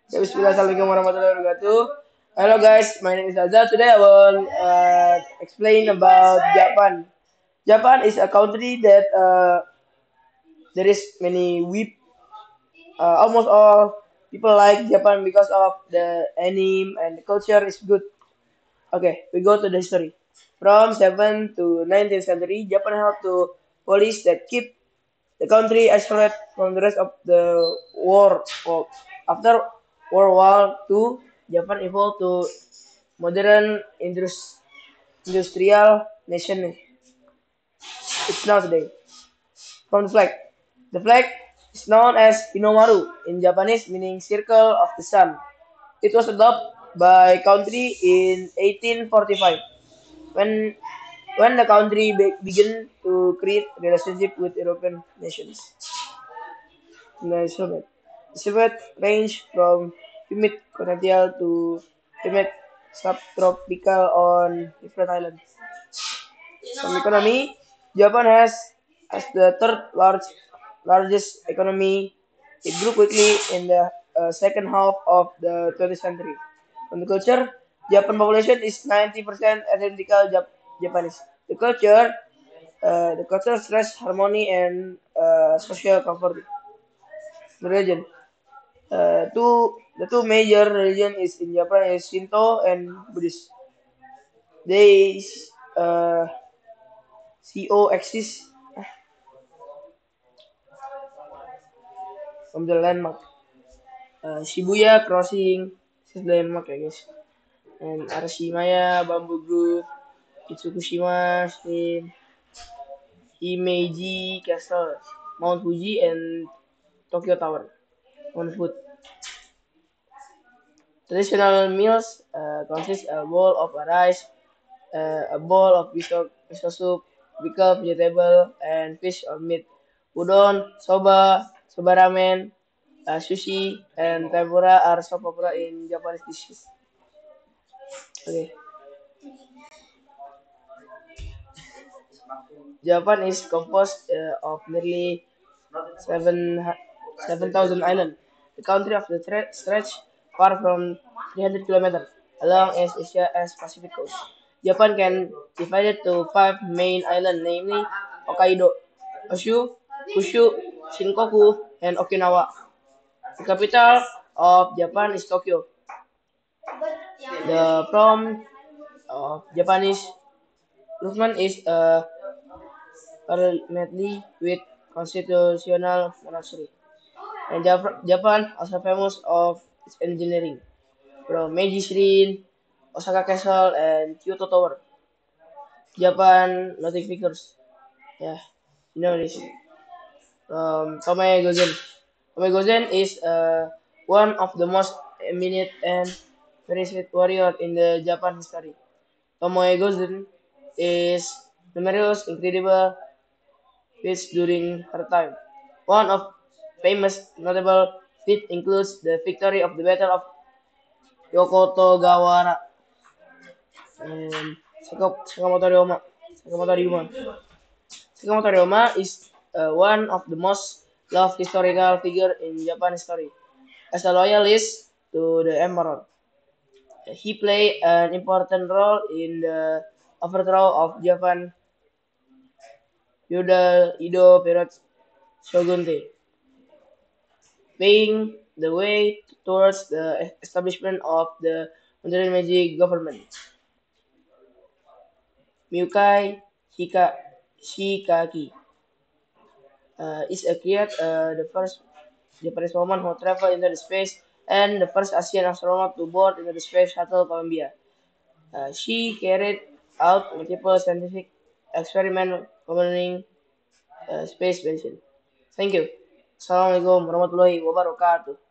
Ya, bismillah, assalamualaikum warahmatullahi wabarakatuh. Hello guys, my name is Azhar. Today I will explain about Japan. Japan is a country that there is many weeb. Almost all people like Japan because of the anime and the culture is good. Okay, we go to the history. From 7th to 19th century, Japan helped to police that keep the country isolated from the rest of the world. After World War II, Japan evolved to modern industrial nation it's now today. From the flag. The flag is known as Hinomaru in Japanese, meaning circle of the sun. It was adopted by country in 1845 when when the country began to create relationship with European nations. The Soviet. The Soviet ranged from humid continental to humid subtropical on different islands. From economy, Japan has the largest economy. It grew quickly in the second half of the 20th century. From the culture, Japan population is 90% identical Japanese. The culture stress harmony and social comfort. The religion. The two major religion is in Japan is Shinto and Buddhist. They coexist from the landmark. Shibuya Crossing, this is landmark I guess. And Arashimaya, Bamboo Grove, Itsukushima, Shin, Himeji Castle, Mount Fuji, and Tokyo Tower. One food. Traditional meals consist a bowl of rice, a bowl of miso soup, pickled vegetable, and fish or meat. Udon, soba ramen, sushi, and tempura are so popular in Japanese dishes. Okay. Japan is composed of nearly 7 7,000 islands. The country of the stretch far from 300 kilometers along as Asia as Pacific coast. Japan can divide it to five main islands, namely Hokkaido, Kyushu, Shikoku, and Okinawa. The capital of Japan is Tokyo. The form of Japanese government is parliamentary with constitutional monarchy. And Japan also famous of its engineering, from Meiji Shrine, Osaka Castle, and Kyoto Tower. Japan nothing figures. Yeah, you know this. Tomei Gozen. Tomei Gozen is one of the most eminent and fearsome warrior in the Japan history. Tomoe Gozen is numerous incredible feats during her time. One of famous notable feat includes the victory of the Battle of Yokotogawara and Sakamoto Ryoma. Sakamoto Ryoma. Sakamoto Ryoma is one of the most loved historical figure in Japan history. As a loyalist to the emperor, he played an important role in the overthrow of Japan feudal Edo period shogunate, paving the way towards the establishment of the modern Meiji government. Myukai Shikaki is a create the first Japanese woman who traveled into the space and the first Asian astronaut to board into the space shuttle Columbia. She carried out multiple scientific experiments governing space mission. Thank you. Assalamualaikum warahmatullahi wabarakatuh.